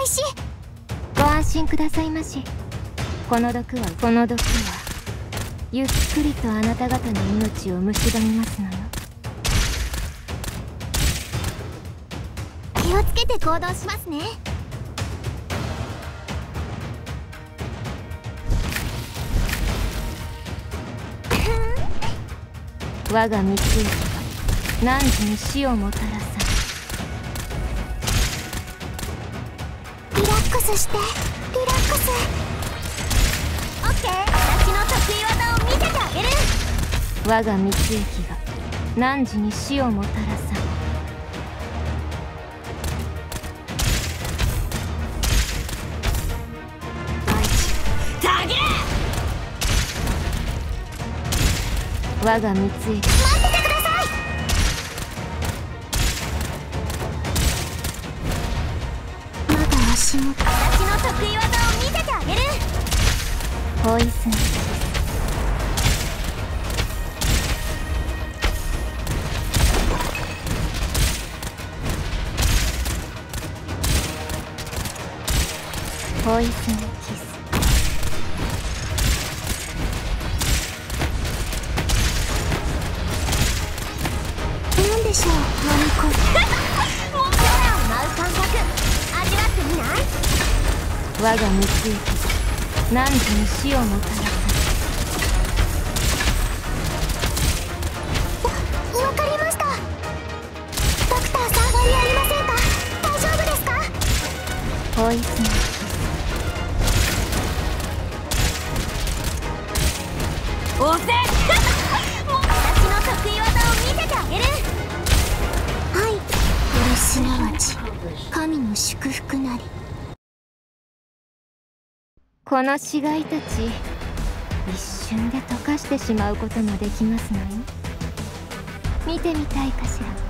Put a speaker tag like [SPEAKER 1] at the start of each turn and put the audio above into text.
[SPEAKER 1] しい。ご安心くださいまし。この毒はゆっくりとあなた方の命を蝕みますのよ。気をつけて行動しますね。我が道行きは汝に死をもたらさん。リラックスして、リラックス。オッケー、私の得意技を見せてあげる。我が道行きが汝に死をもたらさん。我が三つ駅。待っててください。まだ足元。私の得意技を見せてあげる。ポイズン。ポイズンキス。なんでしょう、何これ。空を舞う感覚、味わってみない？我が道行きが汝に死をもたらさん。わかりました。ドクターさん、問題ありませんか？大丈夫ですか？ポイズンキス。押せ。私の得意技を見せてあげる。はい、これすなわち神の祝福なり。この死骸たち、一瞬で溶かしてしまうこともできますのよ。見てみたいかしら。